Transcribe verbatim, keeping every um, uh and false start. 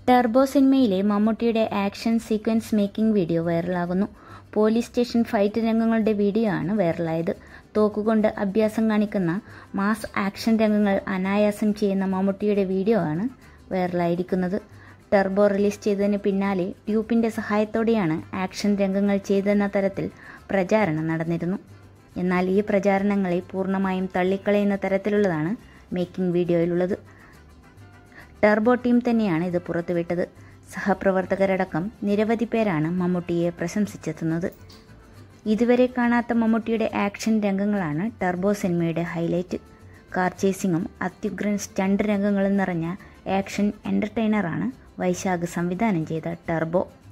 Turbo സിനിമയിലെ മമ്മൂട്ടിയുടെ action sequence making video വൈറലാകുന്നു. പോലീസ് സ്റ്റേഷൻ ഫൈറ്റ് രംഗങ്ങളുടെ വീഡിയോ ആണ് വൈറലായത്. തോക്കുകൊണ്ട് അഭ്യാസം കാണിക്കുന്ന മാസ് ആക്ഷൻ രംഗങ്ങൾ അനായാസം ചെയ്യുന്ന മമ്മൂട്ടിയുടെ വീഡിയോ ആണ് വൈറലായിരിക്കുന്നത്. ടർബോ റിലീസ് ചെയ്തതിന് പിന്നാലെ ട്യൂബിന്റെ സഹായത്തോടെയാണ് ആക്ഷൻ രംഗങ്ങൾ ചെയ്തെന്ന തരത്തിൽ പ്രചാരണം നടന്നിരുന്നു. എന്നാൽ ഈ പ്രചാരണങ്ങളെ പൂർണ്ണമായും തള്ളിക്കളയുന്ന തരത്തിലുള്ളതാണ് മേക്കിംഗ് വീഡിയോയിലുള്ളത്. ടർബോ ടീം തന്നെയാണ് ഇത് പുറത്തുവിട്ടത്. സഹപ്രവർത്തകരടക്കം നിരവധി പേരാണ് മമ്മൂട്ടിയെ പ്രശംസിച്ചെത്തുന്നത്. ഇതുവരെ കാണാത്ത മമ്മൂട്ടിയുടെ ആക്ഷൻ രംഗങ്ങളാണ് ടർബോ സിനിമയുടെ ഹൈലൈറ്റ്. കാർ ചേസിങ്ങും അത്യുഗ്രൻ സ്റ്റണ്ട് രംഗങ്ങളും നിറഞ്ഞ ആക്ഷൻ എൻ്റർടൈനറാണ് വൈശാഖ് സംവിധാനം ചെയ്ത ടർബോ.